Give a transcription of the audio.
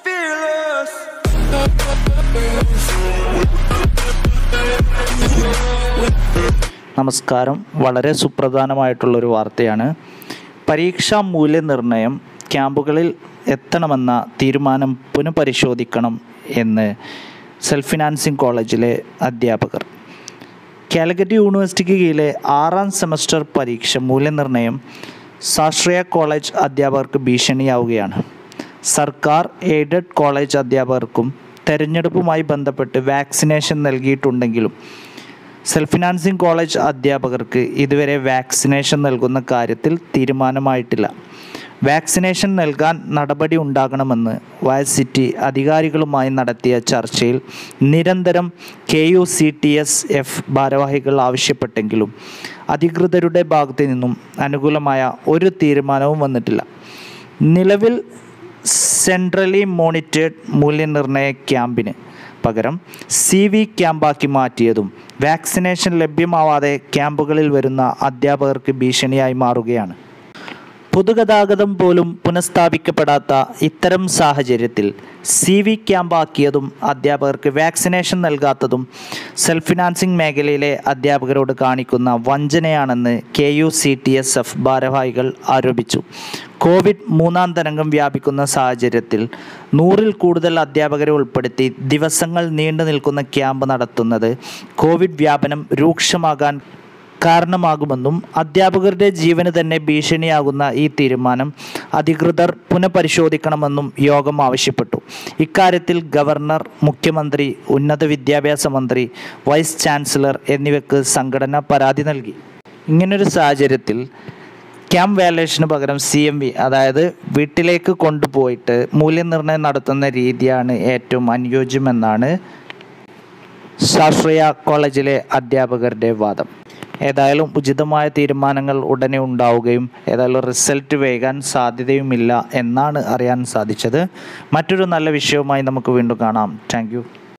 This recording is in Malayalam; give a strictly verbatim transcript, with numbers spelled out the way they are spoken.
fearless. നമസ്കാരം. വളരെ സുപ്രധാനമായിട്ടുള്ളൊരു വാർത്തയാണ്. പരീക്ഷാ മൂല്യനിർണ്ണയം ക്യാമ്പുകളിൽ എത്തണമെന്ന തീരുമാനം പുനഃപരിശോധിക്കണം എന്ന് സെൽഫ് ഫിനാൻസിങ് കോളേജിലെ അധ്യാപകർ. കാലിക്കറ്റ് യൂണിവേഴ്സിറ്റിക്ക് കീഴിലെ ആറാം സെമസ്റ്റർ പരീക്ഷ മൂല്യനിർണ്ണയം സാശ്രയ കോളേജ് അധ്യാപകർക്ക് ഭീഷണിയാവുകയാണ്. സർക്കാർ എയ്ഡഡ് കോളേജ് അധ്യാപകർക്കും തെരഞ്ഞെടുപ്പുമായി ബന്ധപ്പെട്ട് വാക്സിനേഷൻ നൽകിയിട്ടുണ്ടെങ്കിലും സെൽഫ് ഫിനാൻസിങ് കോളേജ് അധ്യാപകർക്ക് ഇതുവരെ വാക്സിനേഷൻ നൽകുന്ന കാര്യത്തിൽ തീരുമാനമായിട്ടില്ല. വാക്സിനേഷൻ നൽകാൻ നടപടി ഉണ്ടാകണമെന്ന് വൈസിറ്റി അധികാരികളുമായി നടത്തിയ ചർച്ചയിൽ നിരന്തരം K U C T S F ഭാരവാഹികൾ ആവശ്യപ്പെട്ടെങ്കിലും അധികൃതരുടെ ഭാഗത്തു നിന്നും അനുകൂലമായ ഒരു തീരുമാനവും വന്നിട്ടില്ല. നിലവിൽ സെൻട്രലി മോണിറ്റേഡ് മൂല്യനിർണ്ണയ ക്യാമ്പിന് പകരം സി വി ക്യാമ്പാക്കി മാറ്റിയതും വാക്സിനേഷൻ ലഭ്യമാവാതെ ക്യാമ്പുകളിൽ വരുന്ന അധ്യാപകർക്ക് ഭീഷണിയായി മാറുകയാണ്. പൊതുഗതാഗതം പോലും പുനഃസ്ഥാപിക്കപ്പെടാത്ത ഇത്തരം സാഹചര്യത്തിൽ സി വി ക്യാമ്പാക്കിയതും അധ്യാപകർക്ക് വാക്സിനേഷൻ നൽകാത്തതും സെൽഫ് ഫിനാൻസിങ് മേഖലയിലെ അധ്യാപകരോട് കാണിക്കുന്ന വഞ്ചനയാണെന്ന് K U C T S F ഭാരവാഹികൾ ആരോപിച്ചു. കോവിഡ് മൂന്നാം തരംഗം വ്യാപിക്കുന്ന സാഹചര്യത്തിൽ നൂറിൽ കൂടുതൽ അധ്യാപകരെ ഉൾപ്പെടുത്തി ദിവസങ്ങൾ നീണ്ടു നിൽക്കുന്ന ക്യാമ്പ് നടത്തുന്നത് കോവിഡ് വ്യാപനം രൂക്ഷമാകാൻ കാരണമാകുമെന്നും അധ്യാപകരുടെ ജീവന് തന്നെ ഭീഷണിയാകുന്ന ഈ തീരുമാനം അധികൃതർ പുനഃപരിശോധിക്കണമെന്നും യോഗം ആവശ്യപ്പെട്ടു. ഇക്കാര്യത്തിൽ ഗവർണർ, മുഖ്യമന്ത്രി, ഉന്നത വിദ്യാഭ്യാസ മന്ത്രി, വൈസ് ചാൻസലർ എന്നിവയ്ക്ക് സംഘടന പരാതി നൽകി. ഇങ്ങനൊരു സാഹചര്യത്തിൽ ക്യാമ്പ് വാലേഷന് പകരം സി എം വി, അതായത് വീട്ടിലേക്ക് കൊണ്ടുപോയിട്ട് മൂല്യനിർണ്ണയം നടത്തുന്ന രീതിയാണ് ഏറ്റവും അനുയോജ്യമെന്നാണ് സാശ്രയ കോളേജിലെ അധ്യാപകരുടെ വാദം. ഏതായാലും ഉചിതമായ തീരുമാനങ്ങൾ ഉടനെ ഉണ്ടാവുകയും ഏതായാലും റിസൾട്ട് വൈകാൻ സാധ്യതയുമില്ല എന്നാണ് അറിയാൻ സാധിച്ചത്. മറ്റൊരു നല്ല വിഷയവുമായി നമുക്ക് വീണ്ടും കാണാം. Thank U.